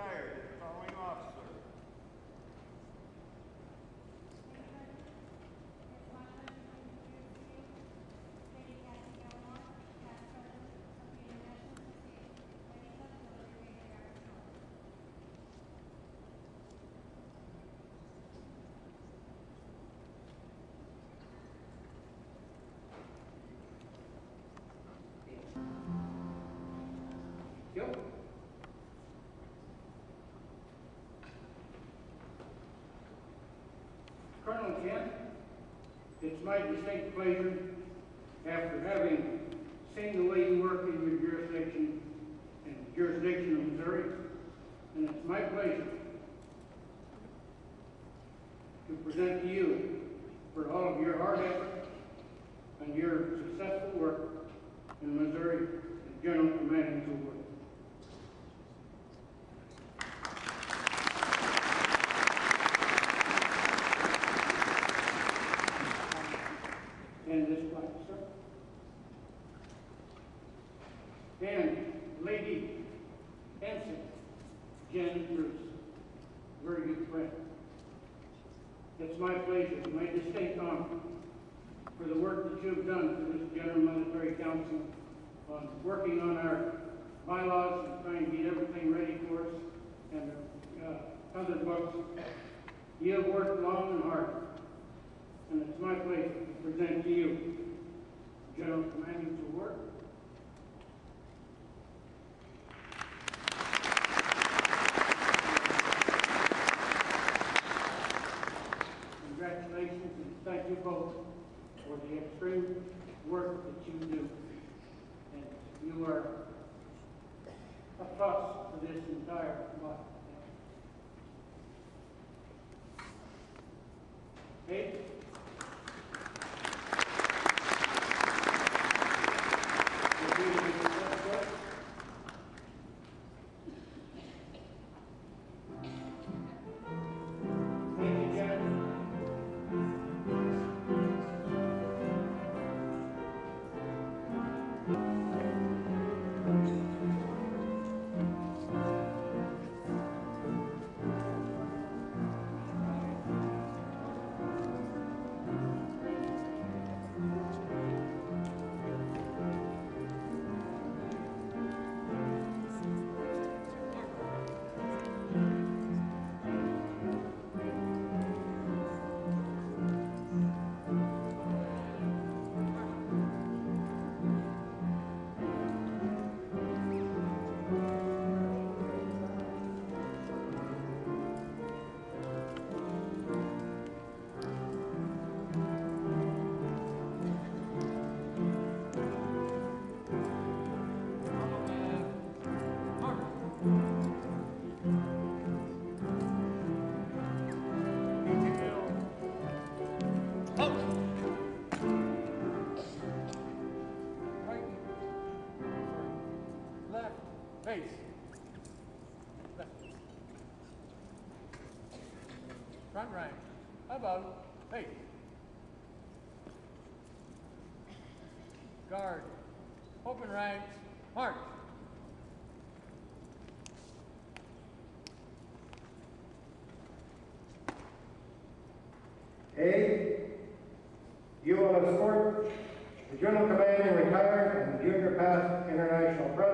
retired, the following officer. Yep. Colonel Kent, it's my distinct pleasure, after having seen the way you work in your jurisdiction and the jurisdiction of Missouri, and it's my pleasure to present to you for all of your hard effort and your successful work in Missouri as General Commanding Corps. And this flag, sir. And Lady Ensign Jen Bruce, very good friend. It's my pleasure, my distinct honor, for the work that you've done for this General Military Council on working on our bylaws and trying to get everything ready for us and other books. You have worked long and hard, and it's my pleasure to present to you General Commanding Corps. Congratulations, and thank you both for the extreme work that you do. And you are a plus for this entire body. Hey. Face. Left. Front rank. Above. Face. Guard. Open ranks. March. A, you will escort the General Commanding Retired and Junior Past International President